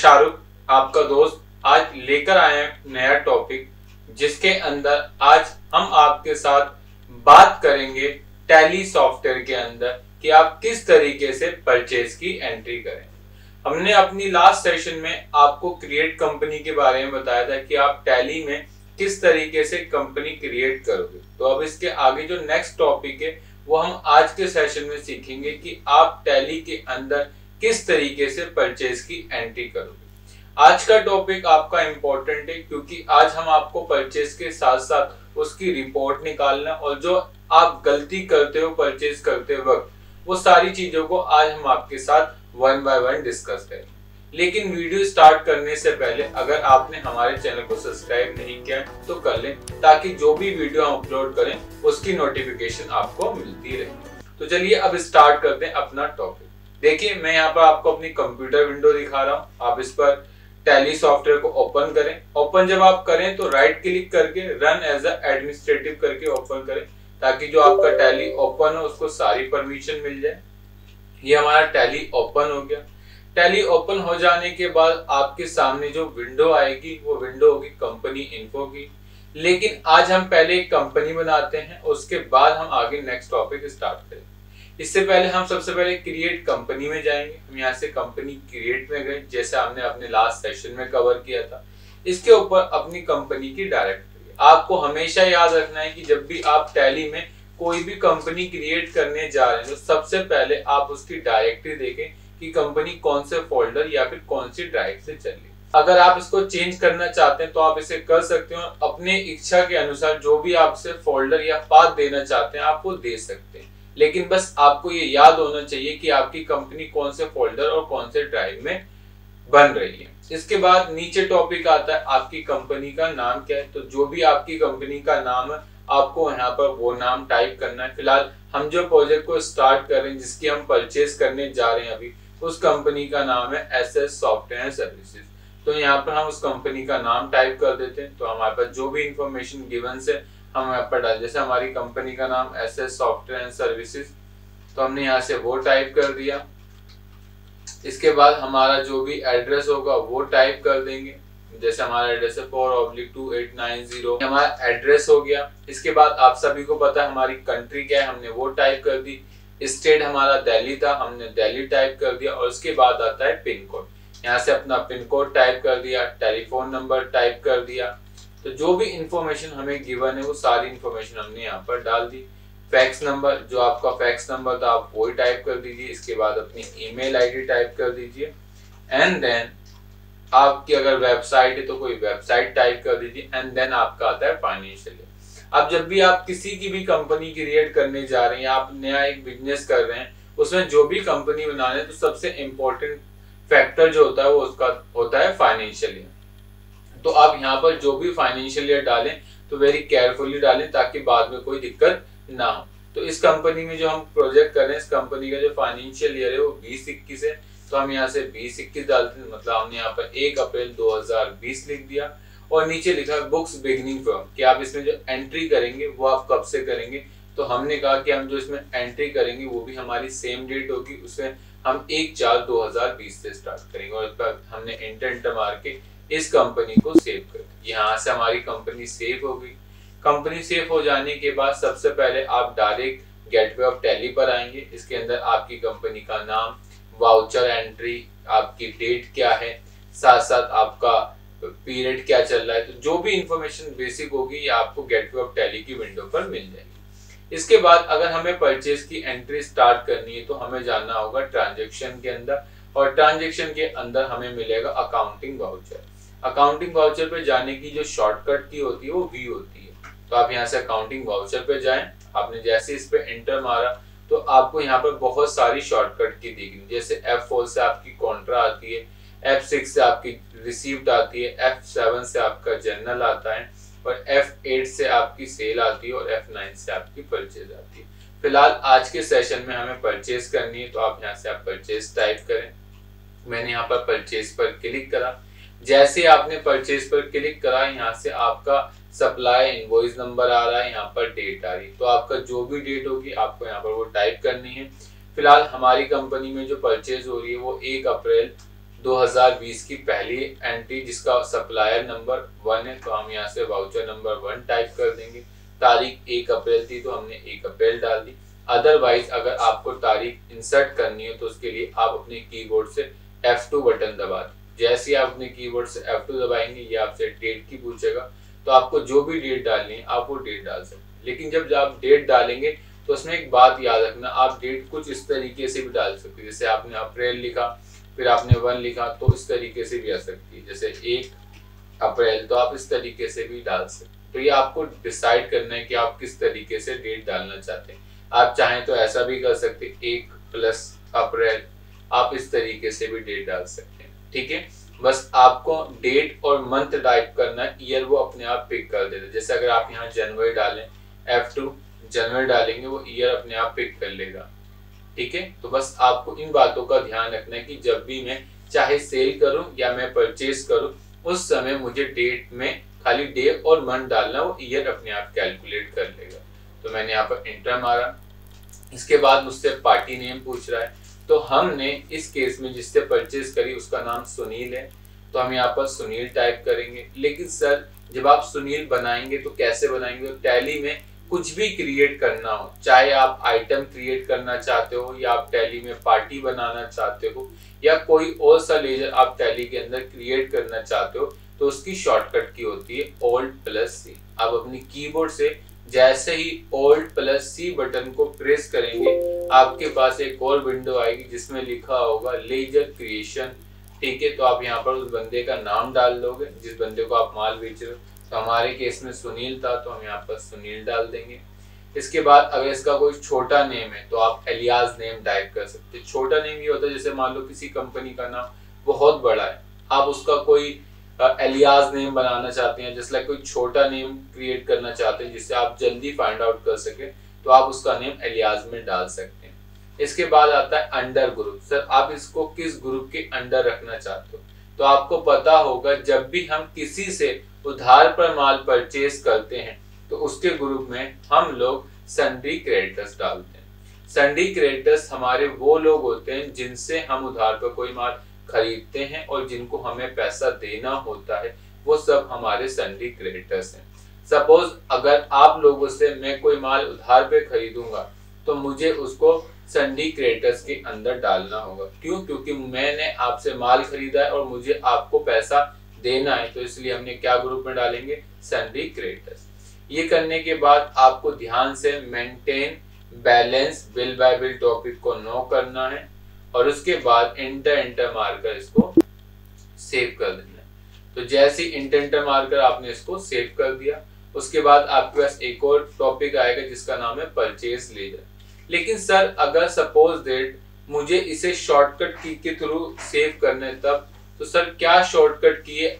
शाहरुख आपका दोस्त आज लेकर आए हैं नया टॉपिक, जिसके अंदर आज हम आपके साथ बात करेंगे टैली सॉफ्टवेयर के अंदर कि आप किस तरीके से परचेज की एंट्री करें। हमने अपनी लास्ट सेशन में आपको क्रिएट कंपनी के बारे में बताया था कि आप टैली में किस तरीके से कंपनी क्रिएट करोगे। तो अब इसके आगे जो नेक्स्ट टॉपिक है वो हम आज के सेशन में सीखेंगे कि आप टैली के अंदर किस तरीके से परचेज की एंट्री करोगे। आज का टॉपिक आपका इंपॉर्टेंट है क्योंकि आज हम आपको परचेज के साथ साथ उसकी रिपोर्ट निकालना और जो आप गलती करते हो परचेज करते वक्त वो सारी चीजों को आज हम आपके साथ वन बाय वन डिस्कस करेंगे। लेकिन वीडियो स्टार्ट करने से पहले अगर आपने हमारे चैनल को सब्सक्राइब नहीं किया तो कर लें, ताकि जो भी वीडियो हम अपलोड करें उसकी नोटिफिकेशन आपको मिलती रहे। तो चलिए अब स्टार्ट करते हैं अपना टॉपिक। देखिए, मैं यहाँ पर आपको अपनी कंप्यूटर विंडो दिखा रहा हूँ। आप इस पर टैली सॉफ्टवेयर को ओपन करें। ओपन जब आप करें तो राइट क्लिक करके रन एज एडमिनिस्ट्रेटिव करके ओपन करें, ताकि जो आपका टैली ओपन हो उसको सारी परमिशन मिल जाए। ये हमारा टैली ओपन हो गया। टैली ओपन हो जाने के बाद आपके सामने जो विंडो आएगी वो विंडो होगी कंपनी इन्फो की। लेकिन आज हम पहले एक कंपनी बनाते हैं, उसके बाद हम आगे नेक्स्ट टॉपिक स्टार्ट करेंगे। इससे पहले हम सबसे पहले क्रिएट कंपनी में जाएंगे। हम यहाँ से कंपनी क्रिएट में गए, जैसे हमने अपने लास्ट सेशन में कवर किया था। इसके ऊपर अपनी कंपनी की डायरेक्टरी। आपको हमेशा याद रखना है कि जब भी आप टैली में कोई भी कंपनी क्रिएट करने जा रहे हैं तो सबसे पहले आप उसकी डायरेक्टरी देखें कि कंपनी कौन से फोल्डर या फिर कौन सी ड्राइव से चल रही है। अगर आप इसको चेंज करना चाहते हैं तो आप इसे कर सकते हो। अपने इच्छा के अनुसार जो भी आप इसे फोल्डर या पाथ देना चाहते हैं आप वो दे सकते हैं। लेकिन बस आपको ये याद होना चाहिए कि आपकी कंपनी कौन से फोल्डर और कौन से ड्राइव में बन रही है। इसके बाद नीचे टॉपिक आता है आपकी कंपनी का नाम क्या है। तो जो भी आपकी कंपनी का नाम है आपको यहाँ पर वो नाम टाइप करना है। फिलहाल हम जो प्रोजेक्ट को स्टार्ट कर रहे हैं, जिसकी हम परचेज करने जा रहे हैं अभी, उस कंपनी का नाम है एसएस सॉफ्टवेयर सर्विसेज। तो यहाँ पर हम उस कंपनी का नाम टाइप कर देते हैं। तो हमारे पास जो भी इंफॉर्मेशन गिवन से हम यहाँ पर डाल, जैसे हमारी कंपनी का नाम एसएस सॉफ्टवेयर एंड सर्विसेज, तो हमने यहाँ से वो टाइप कर दिया। इसके बाद हमारा जो भी एड्रेस होगा वो टाइप कर देंगे। जैसे हमारा एड्रेस है 4/2890 हमारा एड्रेस हो गया। इसके बाद आप सभी को पता है हमारी कंट्री क्या है, हमने वो टाइप कर दी। स्टेट हमारा दिल्ली था, हमने दिल्ली टाइप कर दिया। और उसके बाद आता है पिन कोड। यहाँ से अपना पिन कोड टाइप कर दिया, टेलीफोन नंबर टाइप कर दिया। तो जो भी इंफॉर्मेशन हमें गिवन है वो सारी इंफॉर्मेशन हमने यहाँ पर डाल दी। फैक्स नंबर, जो आपका फैक्स नंबर था आप वही टाइप कर दीजिए। इसके बाद अपनी ईमेल आईडी टाइप कर दीजिए। एंड देन आपकी अगर वेबसाइट है तो कोई वेबसाइट टाइप कर दीजिए। एंड देन आपका आता है फाइनेंशियल। अब जब भी आप किसी की भी कंपनी क्रिएट करने जा रहे हैं, आप नया एक बिजनेस कर रहे हैं, उसमें जो भी कंपनी बना रहे हैं तो सबसे इम्पोर्टेंट फैक्टर जो होता है वो उसका होता है फाइनेंशियल ईयर। तो आप यहाँ पर जो भी फाइनेंशियल ईयर डालें तो वेरी केयरफुली डालें, ताकि बाद में कोई दिक्कत ना हो। तो इस कंपनी में जो हम प्रोजेक्ट कर रहे हैं, इस कंपनी का जो फाइनेंशियल ईयर है वो 2021 है। तो हम यहाँ से 2021 डालते हैं, मतलब हमने यहाँ पर 1 अप्रैल 2020 लिख दिया। और नीचे लिखा है बुक्स बिगिनिंग फ्रॉम, कि आप इसमें जो एंट्री करेंगे वो आप कब से करेंगे। तो हमने कहा कि हम जो इसमें एंट्री करेंगे वो भी हमारी सेम डेट होगी, उसमें हम 1/4/2020 से स्टार्ट करेंगे। और इस पर हमने एंटर मार के इस कंपनी को सेव कर दिया। यहाँ से हमारी कंपनी सेव हो गई। कंपनी सेव हो जाने के बाद सबसे पहले आप डायरेक्ट गेटवे ऑफ टैली पर आएंगे। इसके अंदर आपकी कंपनी का नाम, वाउचर एंट्री, आपकी डेट क्या है, साथ साथ आपका पीरियड क्या चल रहा है। तो जो भी इंफॉर्मेशन बेसिक होगी ये आपको गेटवे ऑफ टैली की विंडो पर मिल जाएगी। इसके बाद अगर हमें परचेज की एंट्री स्टार्ट करनी है तो हमें जाना होगा ट्रांजैक्शन के अंदर। और ट्रांजैक्शन के अंदर हमें मिलेगा अकाउंटिंग वाउचर। अकाउंटिंग वाउचर पे जाने की जो शॉर्टकट की होती है वो वी होती है। तो आप यहाँ से अकाउंटिंग वाउचर पे जाएं। आपने जैसे इस पे एंटर मारा तो आपको यहाँ पर बहुत सारी शॉर्टकट की दिखेगी। जैसे F4 से आपकी कॉन्ट्रा आती है, F6 से आपकी रिसीव्ड आती है, F7 से आपका जर्नल आता है, और F8 से आपकी सेल आती है, और F9 से आपकी परचेज आती है। फिलहाल आज के सेशन में हमें परचेज करनी है, तो आप यहाँ से आप परचेज टाइप करें। मैंने यहाँ पर परचेज पर क्लिक करा। जैसे आपने परचेज पर क्लिक करा, यहाँ से आपका सप्लाई इनवॉइस नंबर आ रहा है, यहाँ पर डेट आ रही है। तो आपका जो भी डेट होगी आपको यहाँ पर वो टाइप करनी है। फिलहाल हमारी कंपनी में जो परचेज हो रही है वो 1 अप्रैल 2020 की पहली एंट्री जिसका सप्लायर नंबर 1 है, तो हम यहाँ से वाउचर नंबर 1 टाइप कर देंगे। तारीख 1 अप्रैल थी तो हमने 1 अप्रैल डाल दी। अदरवाइज अगर आपको तारीख इंसर्ट करनी है तो उसके लिए आप अपने कीबोर्ड से F2 बटन दबा दें। जैसे ही आप अपने कीबोर्ड से F2 दबाएंगे ये आपसे डेट की पूछेगा, तो आपको जो भी डेट डालनी है आप वो डेट डाल सकते हैं। लेकिन जब आप डेट डालेंगे तो उसमें एक बात याद रखना, आप डेट कुछ इस तरीके से भी डाल सकते हैं। जैसे आपने अप्रैल लिखा फिर आपने 1 लिखा तो इस तरीके से भी आ सकती है। जैसे 1 अप्रैल तो आप इस तरीके से भी डाल सकते हैं। तो ये आपको डिसाइड करना है कि आप किस तरीके से डेट डालना चाहते हैं। आप चाहें तो ऐसा भी कर सकते हैं 1 + अप्रैल, आप इस तरीके से भी डेट डाल सकते हैं। ठीक है, बस आपको डेट और मंथ टाइप करना है, ईयर वो अपने आप पिक कर देता है। जैसे अगर आप यहाँ जनवरी डालें F2 जनवरी डालेंगे वो ईयर अपने आप पिक कर लेगा। ठीक है, तो बस आपको इन बातों का ध्यान रखना है कि जब भी मैं चाहे सेल करूं या मैं परचेज करूं उस समय मुझे डेट में खाली डे और मंथ डालना, वो ईयर अपने आप कैलकुलेट कर लेगा। तो मैंने यहाँ पर एंटर मारा। इसके बाद मुझसे पार्टी नेम पूछ रहा है, तो हमने इस केस में जिससे परचेज करी उसका नाम सुनील है, तो हम यहाँ पर सुनील टाइप करेंगे। लेकिन सर जब आप सुनील बनाएंगे तो कैसे बनाएंगे? तो टैली में कुछ भी क्रिएट करना हो, चाहे आप आइटम क्रिएट करना चाहते हो या आप टैली में पार्टी बनाना चाहते हो या कोई और सा लेजर आप टैली के अंदर क्रिएट करना चाहते हो, तो उसकी शॉर्टकट की होती है Alt+C। आप अपनी कीबोर्ड से जैसे ही Alt+C बटन को प्रेस करेंगे आपके पास एक और विंडो आएगी जिसमें लिखा होगा लेजर क्रिएशन। ठीक है, तो आप यहाँ पर उस बंदे का नाम डाल दोगे जिस बंदे को आप माल बेच रहे हो। तो हमारे केस में सुनील था तो हम यहाँ पर सुनील डाल देंगे। इसके बाद अगर इसका कोई छोटा नेम है तो आप एलियास नेम टाइप कर सकते हैं। छोटा नेम ये होता है जैसे मान लो किसी कंपनी का नाम बहुत बड़ा है, आप उसका कोई एलियास नेम बनाना चाहते हैं, जैसे कोई छोटा नेम क्रिएट करना चाहते हैं जिससे आप जल्दी फाइंड आउट कर सके, तो आप उसका नेम एलियास में डाल सकते हैं। इसके बाद आता है अंडर ग्रुप। सर आप इसको किस ग्रुप के अंडर रखना चाहते हो? तो आपको पता होगा जब भी हम किसी से उधार पर माल परचेज करते हैं तो उसके ग्रुप में हम लोग सन्ड्री क्रेडिटर्स डालते हैं। सन्ड्री क्रेडिटर्स हमारे वो लोग होते हैं जिनसे हम उधार पर कोई माल खरीदते हैं और जिनको हमें पैसा देना होता है, वो सब हमारे सन्ड्री क्रेडिटर्स हैं। सपोज अगर आप लोगों से मैं कोई माल उधार पे खरीदूंगा तो मुझे उसको सन्ड्री क्रेडिटर्स के अंदर डालना होगा। क्यों? क्योंकि मैंने आपसे माल खरीदा है और मुझे आपको पैसा देना है, तो इसलिए हमने क्या ग्रुप में डालेंगे? Sundry creditors. ये करने के बाद आपको ध्यान से maintain balance bill by bill topic को नो करना है और उसके बाद एंटर मारकर इसको सेव कर देना है। तो जैसे ही एंटर मारकर आपने इसको सेव कर दिया, उसके बाद आपके पास एक और टॉपिक आएगा जिसका नाम है परचेज लेजर। लेकिन सर अगर सपोज दैट मुझे इसे शॉर्टकट की के थ्रू सेव करना है तब, तो सर क्या शॉर्टकट की है?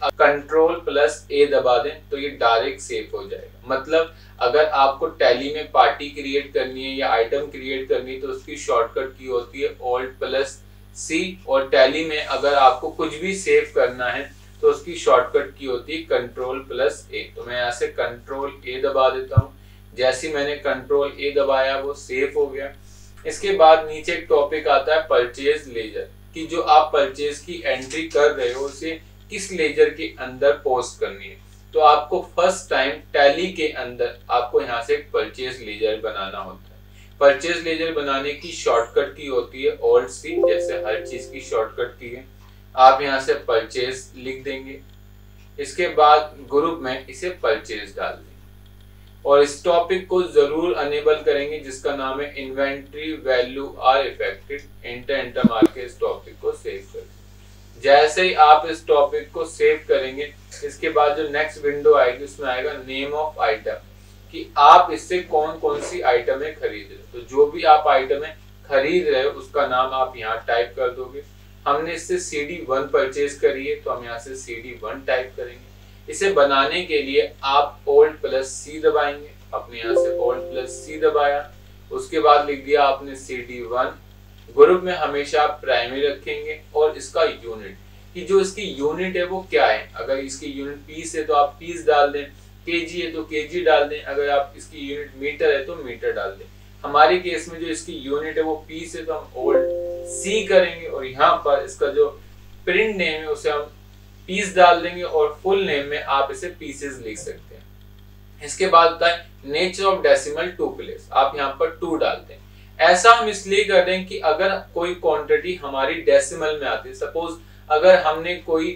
Ctrl+A दबा दें तो ये डायरेक्ट सेव हो जाएगा। मतलब अगर आपको टैली में पार्टी क्रिएट करनी है या आइटम क्रिएट करनी है तो उसकी शॉर्टकट की होती है Alt+C, और टैली में अगर आपको कुछ भी सेव करना है तो उसकी शॉर्टकट की होती है Ctrl+A। तो मैं यहाँ से Ctrl+A दबा देता हूँ। जैसे मैंने Ctrl+A दबाया वो सेव हो गया। इसके बाद नीचे एक टॉपिक आता है परचेज लेजर, कि जो आप परचेज की एंट्री कर रहे हो उसे किस लेजर के अंदर पोस्ट करनी है। तो आपको फर्स्ट टाइम टैली के अंदर आपको यहाँ से एक परचेज लेजर बनाना होता है। परचेज लेजर बनाने की शॉर्टकट की होती है Alt+C, जैसे हर चीज की शॉर्टकट की है। आप यहाँ से परचेज लिख देंगे, इसके बाद ग्रुप में इसे परचेज डाल देंगे और इस टॉपिक को जरूर अनेबल करेंगे जिसका नाम है inventory value are affected. Enter मार के इस टॉपिक को सेव कर। जैसे ही आप इस टॉपिक को सेव करेंगे, इसके बाद जो नेक्स्ट विंडो आएगी उसमें आएगा नेम ऑफ आइटम, कि आप इससे कौन कौन सी आइटमें खरीद रहे हो। तो जो भी आप आइटमें खरीद रहे हो उसका नाम आप यहाँ टाइप कर दोगे। हमने इससे CD1 परचेज करी है तो हम यहाँ से CD1 टाइप करेंगे। इसे बनाने के लिए आप Alt+C दबाएंगे। आपने यहाँ से Alt+C दबाया, उसके बाद लिख दिया आपने CD1। ग्रुप में हमेशा आप प्राइमरी रखेंगे और इसका यूनिट, कि जो इसकी यूनिट है वो क्या है। अगर इसकी यूनिट पीस है तो आप पीस डाल दें, केजी है तो केजी डाल दें, अगर आप इसकी यूनिट मीटर है तो मीटर डाल दें। हमारे केस में जो इसकी यूनिट है वो पीस है तो हम Alt+C करेंगे और यहाँ पर इसका जो प्रिंट नेम है उसे हम पीस डाल देंगे और फुल नेम में आप इसे पीसेस लिख सकते हैं। इसके बाद होता है nature of decimal to place, आप यहाँ पर 2 डालते हैं। ऐसा हम इसलिए कर रहे हैं कि अगर कोई क्वांटिटी हमारी डेसिमल में आती है, सपोज अगर हमने कोई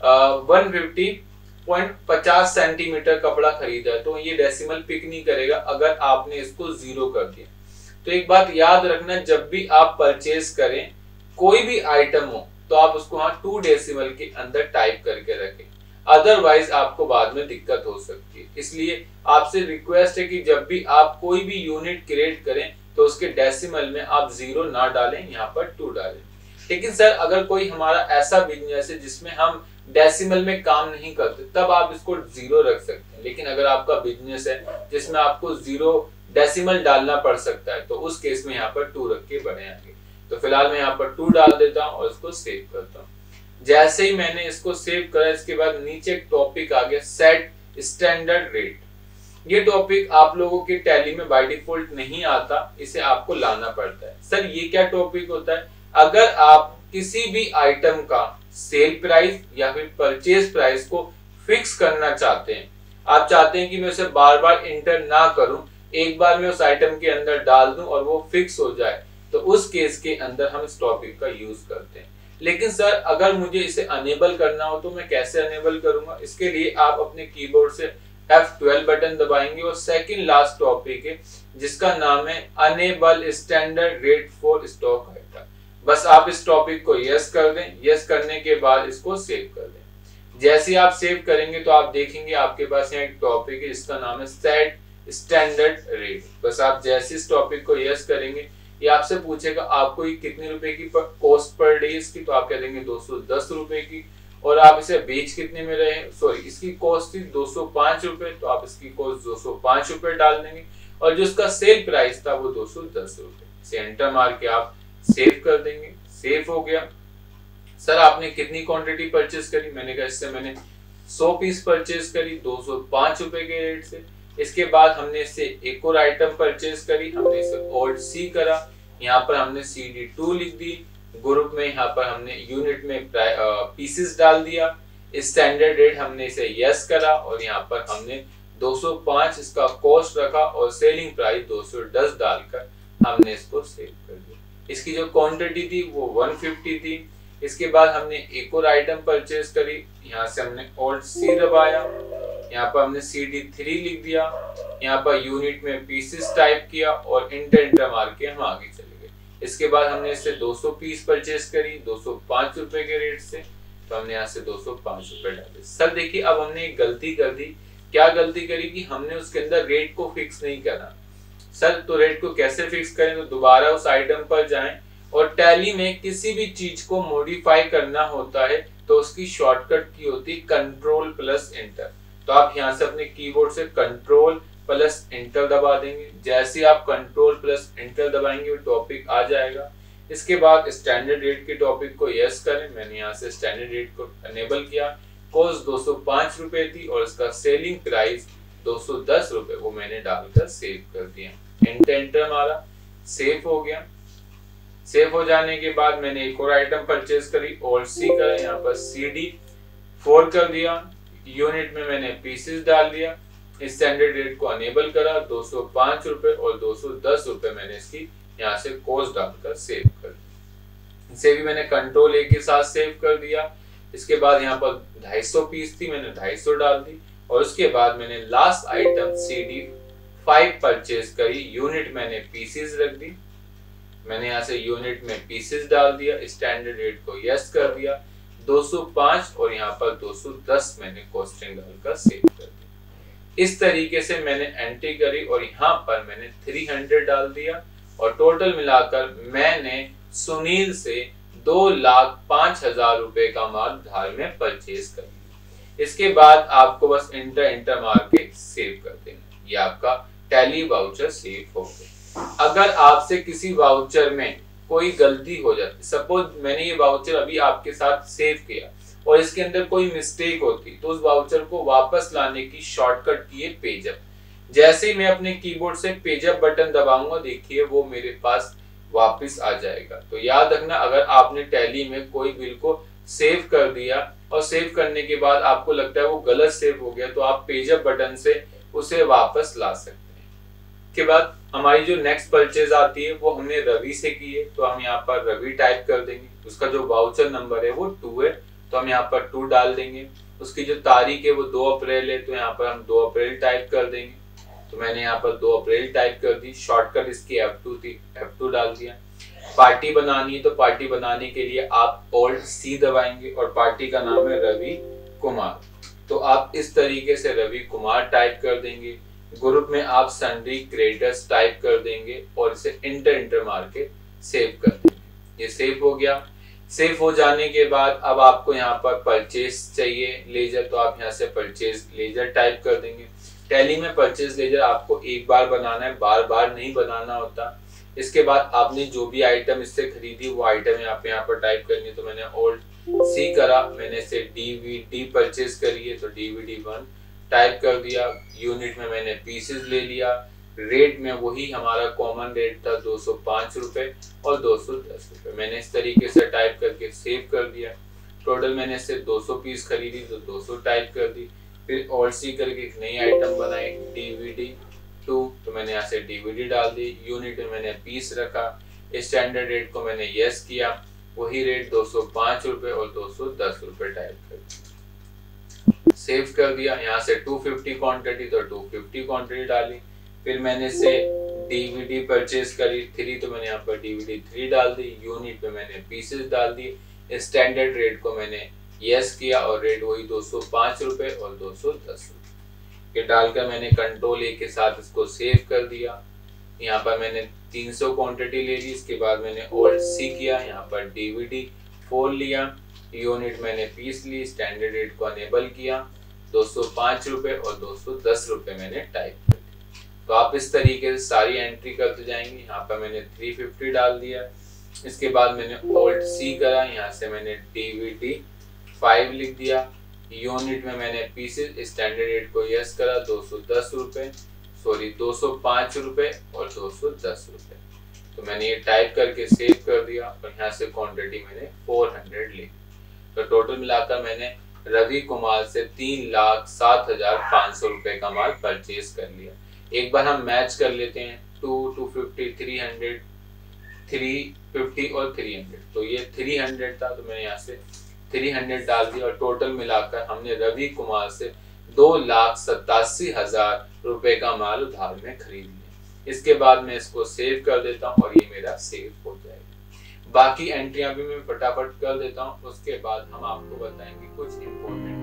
150.50 सेंटीमीटर कपड़ा खरीदा है तो ये डेसिमल पिक नहीं करेगा अगर आपने इसको 0 कर दिया। तो एक बात याद रखना, जब भी आप परचेज करें कोई भी आइटम हो तो आप उसको हाँ 2 डेसिमल के अंदर टाइप करके रखें, अदरवाइज आपको बाद में दिक्कत हो सकती है। इसलिए आपसे रिक्वेस्ट है कि जब भी आप कोई भी यूनिट क्रिएट करें तो उसके डेसिमल में आप 0 ना डालें, यहाँ पर 2 डालें। लेकिन सर अगर कोई हमारा ऐसा बिजनेस है जिसमें हम डेसिमल में काम नहीं करते तब आप इसको 0 रख सकते हैं। लेकिन अगर आपका बिजनेस है जिसमें आपको 0 डेसिमल डालना पड़ सकता है तो उस केस में यहाँ पर 2 रख के बने आगे। तो फिलहाल मैं यहाँ पर 2 डाल देता हूँ और इसको सेव करता हूँ। जैसे ही मैंने इसको सेव करा इसके बाद नीचे एक टॉपिक आ गया सेट स्टैंडर्ड रेट। ये टॉपिक आप लोगों के टैली में बाय डिफॉल्ट नहीं आता, इसे आपको लाना पड़ता है। सर ये क्या टॉपिक होता है? अगर आप किसी भी आइटम का सेल प्राइस या फिर परचेज प्राइस को फिक्स करना चाहते हैं, आप चाहते हैं कि मैं उसे बार बार इंटर ना करूं, एक बार मैं उस आइटम के अंदर डाल दूं और वो फिक्स हो जाए, तो उस केस के अंदर हम इस टॉपिक का यूज करते हैं। लेकिन सर अगर मुझे इसे अनेबल करना हो तो मैं कैसे अनेबल करूंगा? इसके लिए आप अपने कीबोर्ड से F12 बटन दबाएंगे और सेकंड लास्ट टॉपिक है जिसका नाम है enable standard rate for stock item. बस आप इस टॉपिक को यस कर दें, यस करने के बाद इसको सेव कर दें। जैसे आप सेव करेंगे तो आप देखेंगे आपके पास यहाँ एक टॉपिक है जिसका नाम है सेट स्टैंडर्ड रेट। बस आप जैसे इस टॉपिक को यस करेंगे ये आपसे पूछेगा आपको ये कितने रुपए की कॉस्ट पर डे इसकी, तो आप कह देंगे 210 रुपए की। और आप इसे बेच कितने में रहे, सॉरी इसकी कॉस्ट थी 205 रुपए, तो आप इसकी कॉस्ट 205 रुपए डाल देंगे और जो इसका सेल प्राइस था वो 210 रुपए। इसे एंटर मार के आप सेव कर देंगे। सेव हो गया। सर आपने कितनी क्वांटिटी परचेज करी? मैंने कहा इससे मैंने 100 पीस परचेज करी 205 रुपए के रेट से। इसके बाद हमने इससे एक और आइटम परचेज करी, हमने इसे ऑल्ट सी करा, यहाँ पर हमने CD2 लिख दी, ग्रुप में यहाँ पर हमने यूनिट में पीसेस डाल दिया, स्टैंडर्ड रेट हमने इसे यस करा और यहाँ पर हमने 205 इसका कॉस्ट रखा और सेलिंग प्राइस 210 डालकर हमने इसको सेव कर दिया। इसकी जो क्वांटिटी थी वो 150 थी। इसके बाद हमने एक और आइटम परचेज करी, यहाँ से हमने ऑल्ट सी दबाया, यहाँ पर हमने CD3 लिख दिया, यहाँ पर यूनिट में पीसेस टाइप किया और इंटर मार के हम आगे चले गए। इसके बाद हमने इससे 200 पीस परचेज करी 205 रुपए के रेट से, तो हमने यहाँ से 205 रुपए डाले। सर देखिए अब हमने एक गलती कर दी। क्या गलती करी कि हमने उसके अंदर रेट को फिक्स नहीं करा। सर तो रेट को कैसे फिक्स करें? तो दोबारा उस आइटम पर जाएं और टैली में किसी भी चीज को मॉडिफाई करना होता है तो उसकी शॉर्टकट की होती है कंट्रोल प्लस एंटर। तो आप यहाँ से अपने कीबोर्ड से कंट्रोल प्लस एंटर दबा देंगे। जैसे आप कंट्रोल प्लस एंटर दबाएंगे वो टॉपिक आ जाएगा। इसके बाद स्टैंडर्ड रेट के टॉपिक को यस करें। मैंने यहाँ से स्टैंडर्ड रेट को अनेबल किया, कॉस्ट 205 रुपए थी और इसका सेलिंग प्राइस 210 रुपए, वो मैंने डालकर सेव कर दिया। एंटर मारा, सेव हो गया। सेव हो जाने के बाद मैंने एक और आइटम परचेज करी, ऑल्ट सी करा, यहाँ पर CD4 कर दिया, यूनिट में मैंने पीसेस डाल दिया, स्टैंडर्ड रेट को अनेबल करा, 205 रुपए और 210 रुपए मैंने इसकी यहाँ से कॉस्ट डालकर सेव कर दिया। इसे भी मैंने कंट्रोल ए के साथ सेव कर दिया। इसके बाद यहाँ पर 250 पीस थी, मैंने 250 डाल दी और उसके बाद मैंने लास्ट आइटम CD5 परचेज करी, यूनिट मैंने पीसेस रख दी, मैंने यहाँ से यूनिट में पीसेस डाल दिया, स्टैंडर्ड रेट को यस कर दिया, 205 और यहाँ पर 210 मैंने कॉस्टिंग डालकर सेव कर दिया। इस तरीके से मैंने एंट्री करी और यहाँ पर मैंने 300 डाल दिया और टोटल मिलाकर मैंने सुनील से 2,05,000 रुपए का माल उधार में परचेज कर लिया। इसके बाद आपको बस इंटर मार के सेव कर देना। ये आपका टैली वाउचर सेव हो गया। अगर आपसे किसी वाउचर में कोई गलती हो जाती, सपोज मैंने ये वाउचर अभी आपके साथ सेव किया और इसके अंदर कोई मिस्टेक होती, तो उस वाउचर को वापस लाने की शॉर्टकट की है पेजअप। जैसे ही मैं अपने कीबोर्ड से पेजअप बटन दबाऊंगा, देखिए वो मेरे पास वापस आ जाएगा। तो याद रखना, अगर आपने टैली में कोई बिल को सेव कर दिया और सेव करने के बाद आपको लगता है वो गलत सेव हो गया तो आप पेज अप बटन से उसे वापस ला सकते हैं। के बाद हमारी जो नेक्स्ट परचेज आती है वो हमने रवि से की है, तो हम यहाँ पर रवि टाइप कर देंगे। उसका जो वाउचर नंबर है वो 2 है, तो हम यहाँ पर 2 डाल देंगे। उसकी जो तारीख है वो 2 अप्रैल है, तो यहाँ पर हम 2 अप्रैल टाइप कर देंगे। तो मैंने यहाँ पर 2 अप्रैल टाइप कर दी। शॉर्टकट इसकी F2 थी, F2 डाल दिया। पार्टी बनानी है तो पार्टी बनाने के लिए आप Alt C दबाएंगे और पार्टी का नाम है रवि कुमार। तो आप इस तरीके से रवि कुमार टाइप कर देंगे। ग्रुप में आप सन्ड्री क्रिएटर्स टाइप कर देंगे और इसे इंटर मार के सेव कर देंगे। ये सेव हो गया। सेव हो जाने के बाद अब आपको यहाँ पर परचेज चाहिए लेजर, तो आप यहाँ से परचेज लेजर टाइप कर देंगे। टैली में परचेज लेजर आपको एक बार बनाना है, बार बार नहीं बनाना होता। इसके बाद आपने जो भी आइटम इससे खरीदी वो आइटम यहाँ पर टाइप करनी है। तो मैंने Alt C करा, मैंने इसे DVD परचेज करी है तो DVD 1 टाइप कर दिया। यूनिट में मैंने पीसेस ले लिया। रेट में वही हमारा कॉमन रेट था 205 रुपए और 210 रुपए। मैंने इस तरीके से टाइप करके सेव कर दिया। टोटल मैंने इससे 200 पीस खरीदी तो 200 टाइप कर दी। फिर Alt C करके एक नई आइटम बनाई DVD 2, तो मैंने यहाँ से DVD डाल दी। यूनिट में मैंने पीस रखा। स्टैंडर्ड रेट को मैंने यस किया, वही रेट 205 रुपए और 210 रुपए टाइप कर दिया। सेव कर दिया। यहाँ से 250 क्वांटिटी तो 250 क्वांटिटी डाली। फिर मैंने से DVD परचेज करी 3, तो मैंने यहाँ पर DVD 3 डाल दी। यूनिट में मैंने पीसेस डाल दिए। स्टैंडर्ड रेट को मैंने यस किया और रेट वही 205 रुपए और 210 रुपए के डालकर मैंने कंट्रोल A के साथ इसको सेव कर दिया। यहाँ पर मैंने 300 क्वांटिटी ले ली। इसके बाद मैंने Alt C किया, यहाँ पर DVD 4 लिया। यूनिट मैंने पीस ली। स्टैंडर्ड रेट को अनेबल किया, 205 रुपए और 210 रुपए मैंने टाइप कर दिया। तो आप इस तरीके से सारी एंट्री करते जाएंगे। यहाँ पर मैंने 350 डाल दिया। इसके बाद मैंने Alt C करा, यहाँ से मैंने DVD 5 लिख दिया। यूनिट में मैंने पीसेस स्टैंडर्ड रेट को यस करा, 210 रुपए, सॉरी 205 रुपए और 210 रुपए। तो मैंने ये टाइप करके सेव कर दिया और यहाँ से क्वांटिटी मैंने 400 ली। तो टोटल मिलाकर मैंने रवि कुमार से 3,07,500 रुपए का माल परचेज कर लिया। एक बार हम मैच कर लेते हैं 2, 250, 300, 350 और 300। तो ये 300 था तो मैंने यहाँ से 300 डाल दिया और टोटल मिलाकर हमने रवि कुमार से 2,87,000 रुपए का माल उधार में खरीद लिया। इसके बाद मैं इसको सेव कर देता हूँ और ये मेरा सेव हो जाएगा। बाकी एंट्रियां भी मैं फटाफट कर देता हूँ, उसके बाद हम आपको बताएंगे कुछ इम्पोर्टेंट।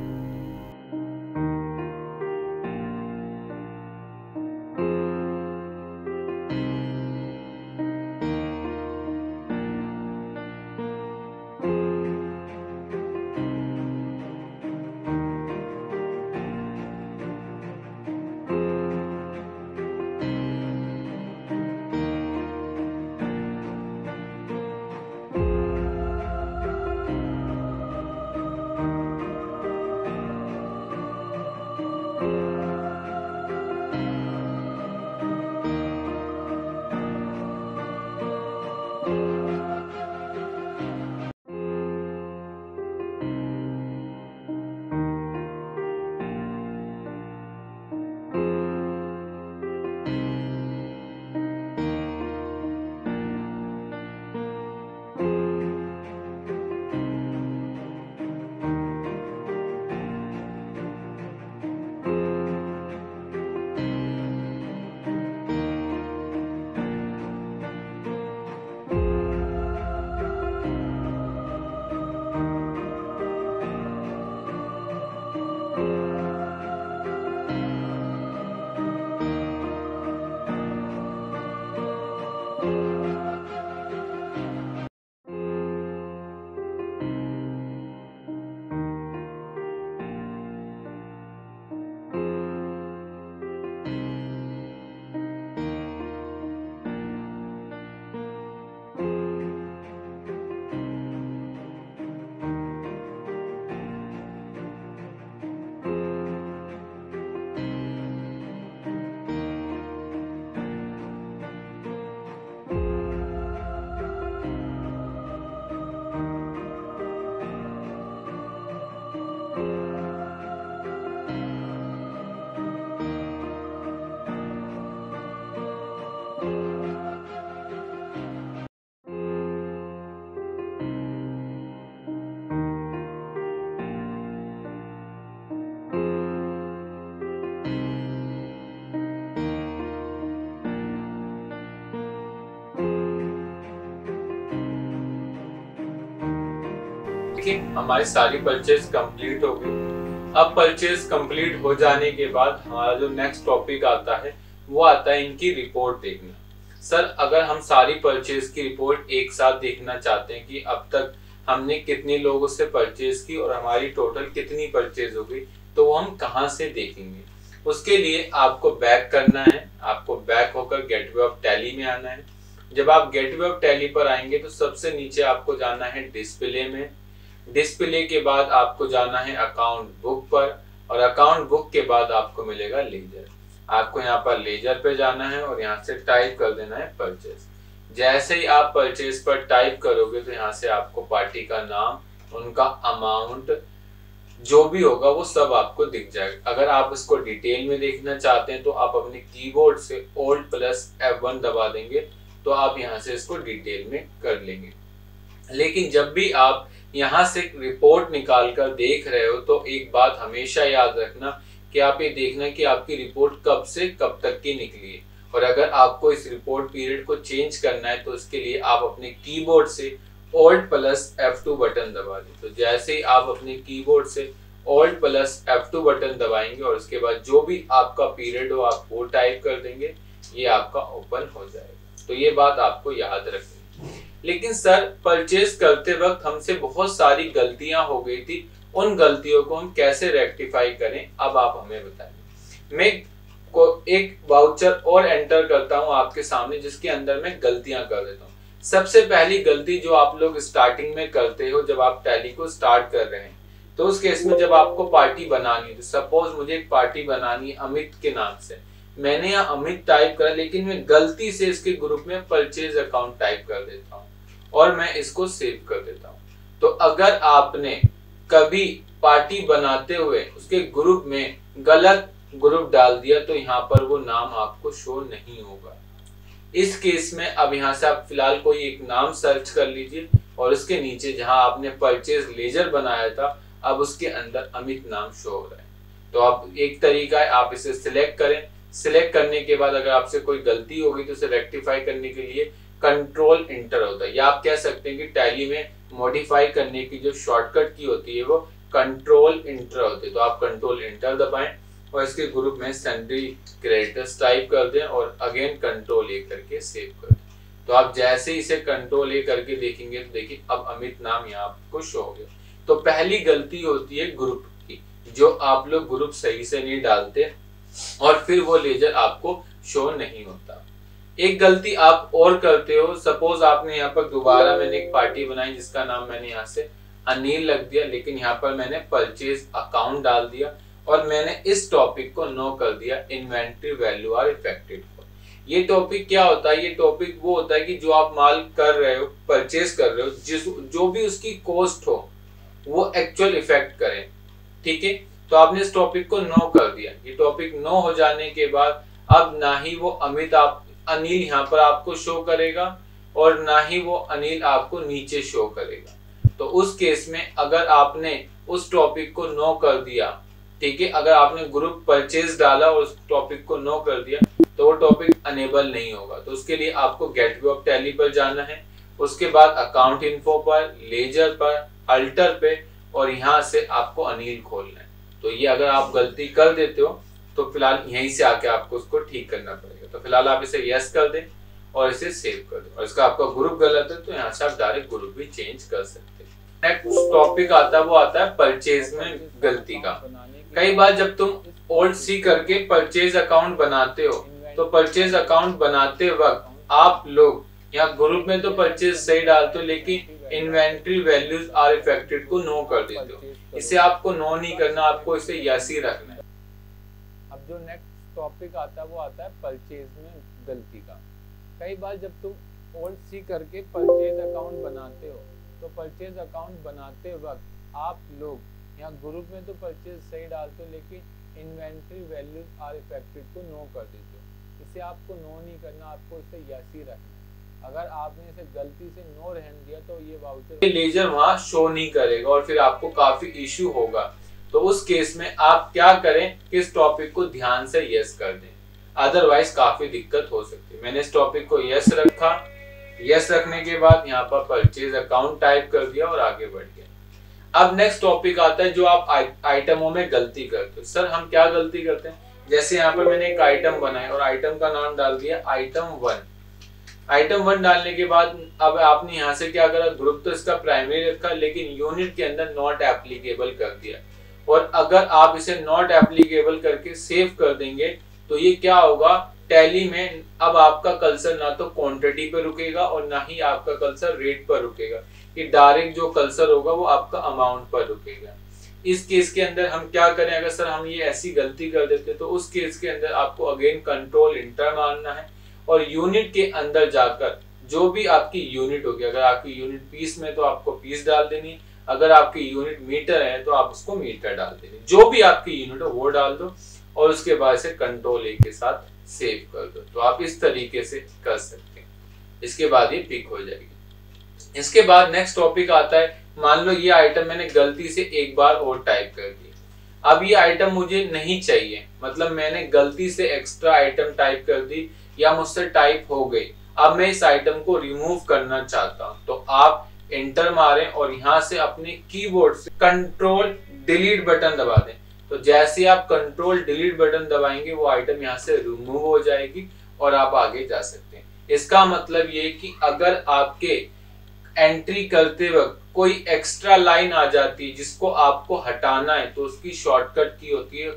देखिए हमारी सारी परचेज कंप्लीट हो गई। अब परचेज कंप्लीट हो जाने के बाद हमारा जो नेक्स्ट टॉपिक आता है वो आता है इनकी रिपोर्ट देखना। सर अगर हम सारी परचेज की रिपोर्ट एक साथ देखना चाहते हैं कि अब तक हमने कितने लोगों से परचेज की और हमारी टोटल कितनी परचेज हो गई, तो वो हम कहाँ से देखेंगे? उसके लिए आपको बैक करना है, आपको बैक होकर गेटवे ऑफ टैली में आना है। जब आप गेटवे ऑफ टैली पर आएंगे तो सबसे नीचे आपको जाना है डिस्प्ले में। डिस्प्ले के बाद आपको जाना है अकाउंट बुक पर और अकाउंट बुक के बाद आपको मिलेगा लेजर। आपको यहाँ पर लेजर पे जाना है और यहाँ से टाइप कर देना है परचेज। जैसे ही आप परचेज पर टाइप करोगे तो यहाँ से आपको पार्टी का नाम, उनका अमाउंट, जो भी होगा वो सब आपको दिख जाएगा। अगर आप इसको डिटेल में देखना चाहते हैं तो आप अपने कीबोर्ड से Alt+F1 दबा देंगे तो आप यहाँ से इसको डिटेल में कर लेंगे। लेकिन जब भी आप यहाँ से रिपोर्ट निकाल कर देख रहे हो तो एक बात हमेशा याद रखना कि आप ये देखना कि आपकी रिपोर्ट कब से कब तक की निकली है। और अगर आपको इस रिपोर्ट पीरियड को चेंज करना है तो इसके लिए आप अपने कीबोर्ड से Alt+F2 बटन दबा दें। तो जैसे ही आप अपने कीबोर्ड से Alt+F2 बटन दबाएंगे और उसके बाद जो भी आपका पीरियड हो आप वो टाइप कर देंगे, ये आपका ओपन हो जाएगा। तो ये बात आपको याद रखनी। लेकिन सर परचेज करते वक्त हमसे बहुत सारी गलतियां हो गई थी, उन गलतियों को हम कैसे रेक्टिफाई करें, अब आप हमें बताएं। मैं को एक वाउचर और एंटर करता हूं आपके सामने जिसके अंदर मैं गलतियां कर देता हूं। सबसे पहली गलती जो आप लोग स्टार्टिंग में करते हो जब आप टैली को स्टार्ट कर रहे हैं, तो उस केस में जब आपको पार्टी बनानी है, सपोज मुझे एक पार्टी बनानी है अमित के नाम से, मैंने यहाँ अमित टाइप करा लेकिन मैं गलती से इसके ग्रुप में परचेज अकाउंट टाइप कर देता हूँ और मैं इसको सेव कर देता हूँ। तो अगर आपने कभी पार्टी बनाते हुए उसके ग्रुप में गलत ग्रुप डाल दिया तो यहाँ पर वो नाम आपको शो नहीं होगा। इस केस में अब यहाँ से आप फिलहाल कोई एक नाम सर्च कर लीजिए और उसके नीचे जहां आपने परचेज लेजर बनाया था अब उसके अंदर अमित नाम शो हो रहा है। तो अब एक तरीका है, आप इसे सिलेक्ट करें। सिलेक्ट करने के बाद अगर आपसे कोई गलती होगी तो उसे रेक्टिफाई करने के लिए कंट्रोल इंटर होता है, या आप कह सकते हैं कि टैली में मॉडिफाई करने की जो शॉर्टकट की होती है वो कंट्रोल इंटर होती है। तो आप कंट्रोल इंटर दबाएं और इसके ग्रुप में सन्ड्री क्रेडिटर्स टाइप कर दें और अगेन कंट्रोल ए करके सेव कर दें। तो आप जैसे ही इसे कंट्रोल ए करके देखेंगे तो देखिए अब अमित नाम यहाँ आपको शो हो गया। तो पहली गलती होती है ग्रुप की, जो आप लोग ग्रुप सही से नहीं डालते और फिर वो लेजर आपको शो नहीं होता। एक गलती आप और करते हो, सपोज आपने यहाँ पर दोबारा मैंने एक पार्टी बनाई जिसका नाम मैंने यहाँ से अनिल लग दिया, लेकिन यहाँ पर मैंने परचेज अकाउंट डाल दिया और मैंने इस टॉपिक को नो कर दिया inventory value are affected for. ये टॉपिक क्या होता है? ये टॉपिक वो होता है कि जो आप माल कर रहे हो, परचेज कर रहे हो, जो भी उसकी कॉस्ट हो वो एक्चुअल इफेक्ट करे। ठीक है, तो आपने इस टॉपिक को नो कर दिया। ये टॉपिक नो हो जाने के बाद अब ना ही वो अनिल यहाँ पर आपको शो करेगा और ना ही वो अनिल आपको नीचे शो करेगा। तो उस केस में अगर आपने उस टॉपिक को नो कर दिया, ठीक है, अगर आपने ग्रुप परचेज डाला और उस टॉपिक को नो कर दिया तो वो टॉपिक अनेबल नहीं होगा। तो उसके लिए आपको गेटवे ऑफ टैली पर जाना है, उसके बाद अकाउंट इन्फो पर, लेजर पर, अल्टर पे और यहाँ से आपको अनिल खोलना है। तो ये अगर आप गलती कर देते हो तो फिलहाल यहीं से आके आपको उसको ठीक करना पड़ेगा। तो फिलहाल आप इसे यस कर दें और इसे सेव कर दें। और इसका आपका ग्रुप गलत है तो यहाँ से आप डायरेक्ट ग्रुप भी चेंज कर सकते हैं। नेक्स्ट टॉपिक आता है वो आता है परचेज में गलती का। कई बार जब तुम Alt+C करके परचेज अकाउंट बनाते हो तो परचेज अकाउंट बनाते वक्त आप लोग यहाँ ग्रुप में तो परचेज सही डालते हो लेकिन इन्वेंटरी वैल्यूज आर इफेक्टेड को नो कर देते हो। इसे आपको नो नहीं करना, आपको इसे यस ही रखना है। अब जो नेक्स्ट टॉपिक आता है वो आता है परचेज में गलती का। कई बार जब तुम Alt+C करके परचेज अकाउंट बनाते हो तो परचेज अकाउंट बनाते वक्त आप लोग यहाँ ग्रुप में तो परचेज सही डालते हो लेकिन इन्वेंटरी वैल्यूज आर इफेक्टेड को नो कर देते हो। इसे आपको नो नहीं करना, आपको इसे यस ही रखना है। अगर आपने इसे गलती से नो रहने दिया तो ये वाउचर लेजर वहां शो नहीं करेगा और फिर आपको काफी इश्यू होगा। तो उस केस में आप क्या करें कि इस टॉपिक को ध्यान से यस कर दें, अदरवाइज काफी दिक्कत हो सकती है। मैंने इस टॉपिक को यस रखा, यस रखने के बाद यहाँ पर परचेज अकाउंट टाइप कर दिया और आगे बढ़ गया। अब नेक्स्ट टॉपिक आता है जो आप आइटमों में गलती करते हो। सर हम क्या गलती करते हैं, जैसे यहाँ पर मैंने एक आइटम बनाया और आइटम का नाम डाल दिया आइटम 1। आइटम 1 डालने के बाद अब आपने यहाँ से क्या करा, ग्रुप तो इसका प्राइमरी रखा लेकिन यूनिट के अंदर नॉट एप्लीकेबल कर दिया। और अगर आप इसे नॉट एप्लीकेबल करके सेव कर देंगे तो ये क्या होगा, टैली में अब आपका कर्सर ना तो क्वांटिटी पे रुकेगा और ना ही आपका कर्सर रेट पर रुकेगा, कि डायरेक्ट जो कर्सर होगा वो आपका अमाउंट पर रुकेगा। इस केस के अंदर हम क्या करें, अगर सर हम ये ऐसी गलती कर देते तो उस केस के अंदर आपको अगेन कंट्रोल इंटर मारना है और यूनिट के अंदर जाकर जो भी आपकी यूनिट होगी, अगर आपकी यूनिट पीस में तो आपको पीस डाल देनी, अगर आपकी यूनिट मीटर है तो आप उसको मीटर डाल देनी, जो भी आपकी यूनिट हो वो डाल दो और उसके बाद से कंट्रोल ए के साथ सेव कर दो। तो आप इस तरीके से कर सकते हैं, इसके बाद ये पिक हो जाएगी। इसके बाद नेक्स्ट टॉपिक आता है, मान लो ये आइटम मैंने गलती से एक बार और टाइप कर दी, अब ये आइटम मुझे नहीं चाहिए, मतलब मैंने गलती से एक्स्ट्रा आइटम टाइप कर दी या मुझसे टाइप हो गई, अब मैं इस आइटम को रिमूव करना चाहता हूं, तो आप एंटर मारें और यहां से अपने कीबोर्ड से कंट्रोल डिलीट बटन दबा दें। तो जैसे आप कंट्रोल डिलीट बटन दबाएंगे वो आइटम यहाँ से रिमूव हो जाएगी और आप आगे जा सकते हैं। इसका मतलब ये कि अगर आपके एंट्री करते वक्त कोई एक्स्ट्रा लाइन आ जाती है जिसको आपको हटाना है तो उसकी शॉर्टकट की होती है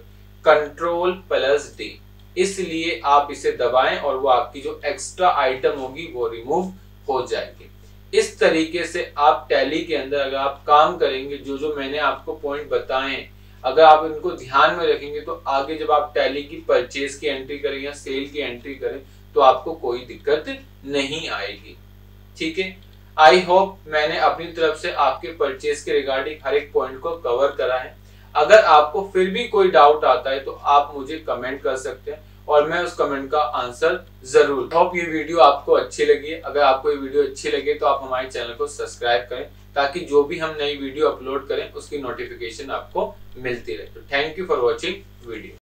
कंट्रोल+D, इसलिए आप इसे दबाएं और वो आपकी जो एक्स्ट्रा आइटम होगी वो रिमूव हो जाएगी। इस तरीके से आप टैली के अंदर अगर आप काम करेंगे, जो जो मैंने आपको पॉइंट बताए अगर आप इनको ध्यान में रखेंगे तो आगे जब आप टैली की परचेज की एंट्री करें या सेल की एंट्री करें तो आपको कोई दिक्कत नहीं आएगी। ठीक है, आई होप मैंने अपनी तरफ से आपके परचेज के रिगार्डिंग हर एक पॉइंट को कवर करा है। अगर आपको फिर भी कोई डाउट आता है तो आप मुझे कमेंट कर सकते हैं और मैं उस कमेंट का आंसर जरूर। होप ये वीडियो आपको अच्छी लगी है। अगर आपको ये वीडियो अच्छी लगे तो आप हमारे चैनल को सब्सक्राइब करें ताकि जो भी हम नई वीडियो अपलोड करें उसकी नोटिफिकेशन आपको मिलती रहे। तो thank you for watching video.